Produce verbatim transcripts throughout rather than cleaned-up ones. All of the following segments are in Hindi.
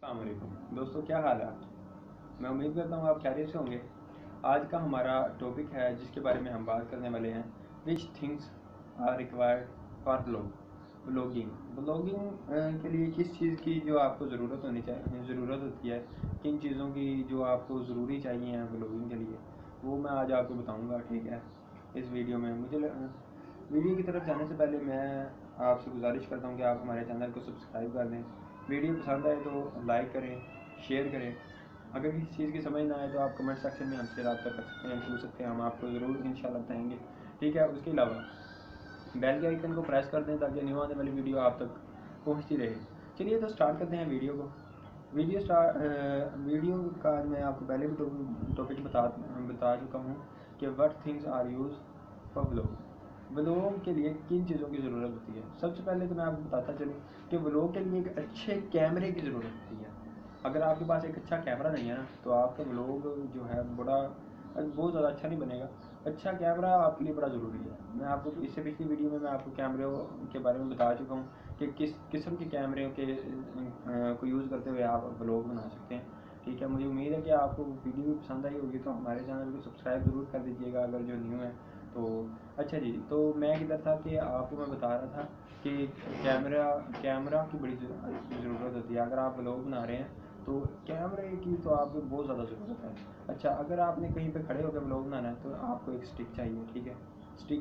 अस्सलाम वालेकुम दोस्तों, क्या हाल है आपकी। मैं उम्मीद करता हूँ आप खैरियत से होंगे। आज का हमारा टॉपिक है जिसके बारे में हम बात करने वाले हैं, which things are required for blog blogging blogging के लिए किस चीज़ की जो आपको ज़रूरत होनी चाहिए ज़रूरत होती है, किन चीज़ों की जो आपको ज़रूरी चाहिए हैं ब्लॉगिंग के लिए, वो मैं आज आपको बताऊँगा। ठीक है, इस वीडियो में मुझे लग... वीडियो की तरफ जाने से पहले मैं आपसे गुजारिश करता हूँ कि आप हमारे चैनल को सब्सक्राइब कर दें। वीडियो पसंद आए तो लाइक करें, शेयर करें। अगर किसी चीज़ की समझ ना आए तो आप कमेंट सेक्शन में हमसे रब्ता कर सकते हैं, पूछ सकते हैं, हम आपको ज़रूर इंशाल्लाह बताएंगे। ठीक है, उसके अलावा बेल के आइकन को प्रेस कर दें ताकि न्यू आने वाली वीडियो आप तक पहुंचती रहे। चलिए तो स्टार्ट करते हैं वीडियो को। वीडियो स्टार्ट वीडियो का मैं आपको पहले भी टॉपिक बता बता चुका हूँ कि what things are use for blog. Blog के लिए किन चीज़ों की ज़रूरत होती है। सबसे पहले तो मैं आपको बताता चलूँ कि ब्लॉग के लिए एक अच्छे कैमरे की ज़रूरत होती है। अगर आपके पास एक अच्छा कैमरा नहीं है ना, तो आपका ब्लॉग जो है बड़ा बहुत ज़्यादा अच्छा नहीं बनेगा। अच्छा कैमरा आपके लिए बड़ा ज़रूरी है। मैं आपको इससे पिछली वीडियो में मैं आपको कैमरे के बारे में बता चुका हूँ कि किस किस्म के कैमरे के को यूज़ करते हुए आप ब्लॉग बना सकते हैं। ठीक है, मुझे उम्मीद है कि आपको वीडियो भी पसंद आई होगी, तो हमारे चैनल को सब्सक्राइब ज़रूर कर दीजिएगा अगर जो न्यू है तो। अच्छा जी, तो मैं किधर था कि आपको मैं बता रहा था कि कैमरा कैमरा की बड़ी ज़रूरत होती है। अगर आप ब्लॉग बना रहे हैं तो कैमरे की तो आपको बहुत ज़्यादा ज़रूरत है। अच्छा, अगर आपने कहीं पे खड़े होकर ब्लॉग बनाना है तो आपको एक स्टिक चाहिए। ठीक है, स्टिक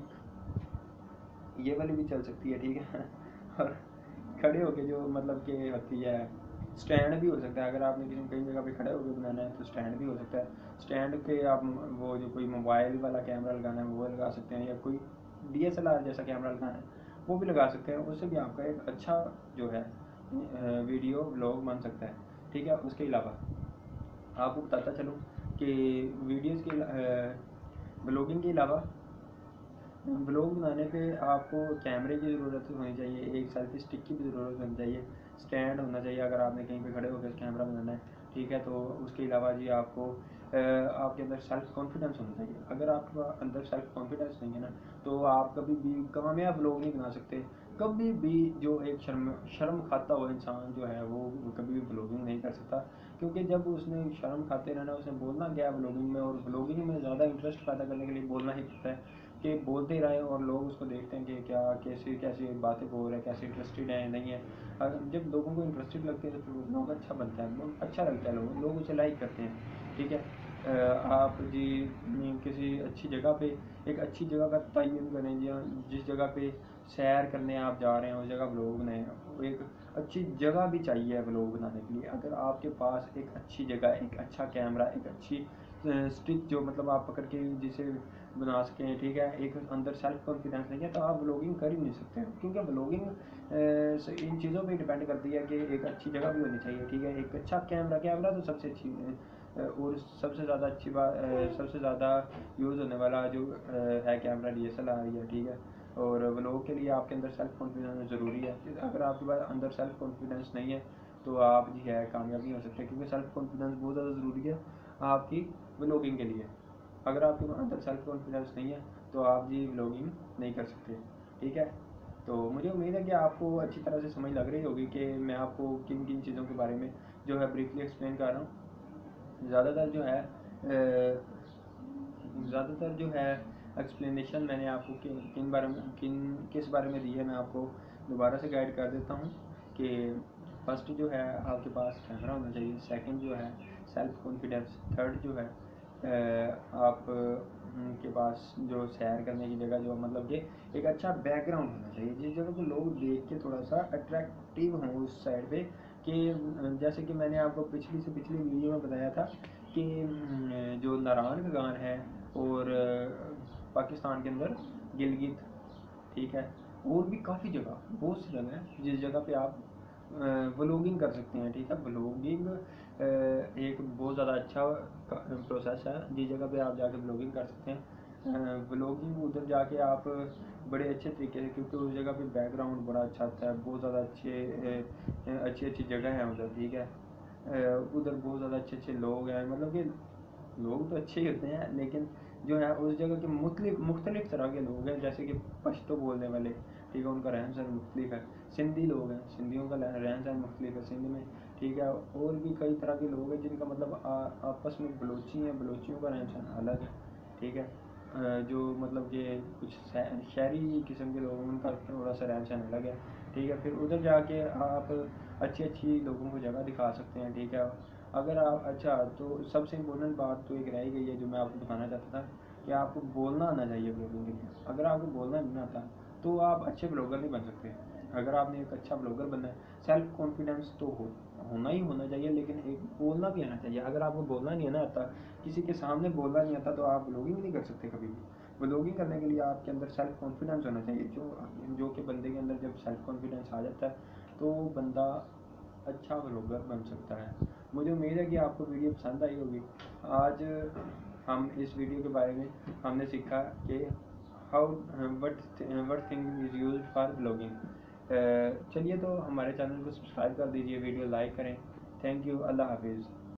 ये वाली भी चल सकती है। ठीक है और खड़े होके जो मतलब कि होती है, स्टैंड भी हो सकता है। अगर आपने किसी कई जगह पे खड़े होकर बनाना है तो स्टैंड भी हो सकता है। स्टैंड पे आप वो जो कोई मोबाइल वाला कैमरा लगाना है वो लगा सकते हैं, या कोई डी एस एल आर जैसा कैमरा लगाना है वो भी लगा सकते हैं। उससे भी आपका एक अच्छा जो है वीडियो ब्लॉग बन सकता है। ठीक है, उसके अलावा आपको बताता चलूँ कि वीडियोज़ के ब्लॉगिंग के अलावा ब्लॉग बनाने पे आपको कैमरे की ज़रूरत होनी चाहिए, एक सेल्फी स्टिक की भी ज़रूरत होनी चाहिए, स्टैंड होना चाहिए अगर आपने कहीं पे खड़े होकर कैमरा बनाना है। ठीक है, तो उसके अलावा जी आपको आ, आपके अंदर सेल्फ कॉन्फिडेंस होना चाहिए। अगर आपके अंदर सेल्फ कॉन्फिडेंस नहीं है ना, तो आप कभी भी कामयाब ब्लॉग नहीं बना सकते। कभी भी जो एक शर्म शर्म खाता हुआ इंसान जो है वो कभी भी ब्लॉगिंग नहीं कर सकता, क्योंकि जब उसने शर्म खाते रहना, उसने बोलना क्या ब्लॉगिंग में, और ब्लॉगिंग में ज़्यादा इंटरेस्ट पैदा करने के लिए बोलना ही पड़ता है कि बोलते रहे और लोग उसको देखते हैं कि क्या कैसी कैसी बातें बोल रहे हैं, कैसे इंटरेस्टेड है नहीं है। अगर जब लोगों को इंटरेस्टेड लगती है तो लोग अच्छा बनता है, लोग अच्छा लगता है, लोग लोग उसे लाइक करते हैं। ठीक है, आप जी किसी अच्छी जगह पे एक अच्छी जगह का तयन करें, या जिस जगह पे सैर करने आप जा रहे हैं उस जगह ब्लॉग बनाएं। एक अच्छी जगह भी चाहिए ब्लॉग बनाने के लिए। अगर आपके पास एक अच्छी जगह, एक अच्छा कैमरा, एक अच्छी स्टिक जो मतलब आप पकड़ के जिसे बना सकें, ठीक है, एक अंदर सेल्फ कॉन्फिडेंस नहीं है तो आप ब्लॉगिंग कर ही नहीं सकते, क्योंकि ब्लॉगिंग इन चीज़ों पे डिपेंड करती है कि एक अच्छी जगह भी होनी चाहिए। ठीक है, एक अच्छा कैमरा कैमरा तो सबसे अच्छी और सबसे ज़्यादा अच्छी बात, सबसे ज़्यादा यूज़ होने वाला जो है camera D S L R है। ठीक है, और ब्लॉग के लिए आपके अंदर सेल्फ कॉन्फिडेंस ज़रूरी है। अगर आपके पास अंदर सेल्फ कॉन्फिडेंस नहीं है तो आप जी है कामयाब नहीं हो सकते, क्योंकि सेल्फ कॉन्फिडेंस बहुत ज़्यादा ज़रूरी है आपकी ब्लॉगिंग के लिए। अगर आपके अंदर सेल्फ कॉन्फिडेंस नहीं है तो आप जी ब्लॉगिंग नहीं कर सकते। ठीक है, तो मुझे उम्मीद है कि आपको अच्छी तरह से समझ लग रही होगी कि मैं आपको किन किन चीज़ों के बारे में जो है ब्रीफली एक्सप्लेन कर रहा हूँ। ज़्यादातर जो है ज़्यादातर जो है एक्सप्लेनेशन मैंने आपको किन किन बारे में किन किस बारे में दी है, मैं आपको दोबारा से गाइड कर देता हूँ कि फर्स्ट जो है आपके पास कैमरा होना चाहिए, सेकंड जो है सेल्फ कॉन्फिडेंस, थर्ड जो है आप के पास जो सैर करने की जगह जो मतलब कि एक अच्छा बैकग्राउंड होना चाहिए, जिस जगह को लोग देख के थोड़ा सा अट्रैक्टिव हों उस साइड पे। कि जैसे कि मैंने आपको पिछली से पिछली वीडियो में बताया था कि जो नारायण का गान है और पाकिस्तान के अंदर गिलगित, ठीक है, और भी काफ़ी जगह बहुत सी जगह है जिस जगह पे आप व्लॉगिंग कर सकते हैं। ठीक है, व्लॉगिंग एक बहुत ज़्यादा अच्छा प्रोसेस है जिस जगह पे आप जाके व्लॉगिंग कर सकते हैं। व्लॉगिंग उधर जाके आप बड़े अच्छे तरीके से, क्योंकि उस जगह पे बैकग्राउंड बड़ा अच्छा आता है, बहुत ज़्यादा अच्छे अच्छी अच्छी जगह है उधर। ठीक है, उधर बहुत ज़्यादा अच्छे अच्छे लोग हैं, मतलब कि लोग तो अच्छे ही होते हैं, लेकिन जो है उस जगह के मुख्तलिफ मुख्तलिफ तरह के लोग हैं, जैसे कि पश्तो बोलने वाले, ठीक है, उनका रहन सहन मुख्तलिफ है। सिंधी लोग हैं, सिंधियों का रहन सहन मुख्तलिफ है। सिंध में ठीक है। और भी कई तरह के लोग हैं जिनका मतलब आ, आपस में बलोची हैं, बलोचियों का रहन सहन अलग है, ठीक है। अ, जो मतलब कि कुछ शहरी किस्म के लोग हैं उनका थोड़ा सा रहन सहन अलग है, ठीक है। फिर उधर जाके आप अच्छी अच्छी लोगों को जगह दिखा सकते हैं, ठीक है। अगर आप अच्छा, तो सबसे इम्पोर्टेंट बात तो एक रह गई है जो मैं आपको बताना चाहता था कि आपको बोलना आना चाहिए ब्लॉगिंग के लिए। अगर आपको बोलना नहीं आता तो आप अच्छे ब्लॉगर नहीं बन सकते। अगर आपने एक अच्छा ब्लॉगर बनना है, सेल्फ कॉन्फिडेंस तो हो होना ही होना चाहिए, लेकिन एक बोलना भी आना चाहिए। अगर आपको बोलना नहीं आना आता, किसी के सामने बोलना नहीं आता, तो आप ब्लॉगिंग नहीं कर सकते कभी भी। ब्लॉगिंग करने के लिए आपके अंदर सेल्फ कॉन्फिडेंस होना चाहिए, जो जो कि बंदे के अंदर जब सेल्फ कॉन्फिडेंस आ जाता है तो बंदा अच्छा ब्लॉगर बन सकता है। मुझे उम्मीद है कि आपको वीडियो पसंद आई होगी। आज हम इस वीडियो के बारे में हमने सीखा कि how what what thing is use for blogging. चलिए, तो हमारे चैनल को सब्सक्राइब कर दीजिए, वीडियो लाइक करें। थैंक यू, अल्लाह हाफिज़।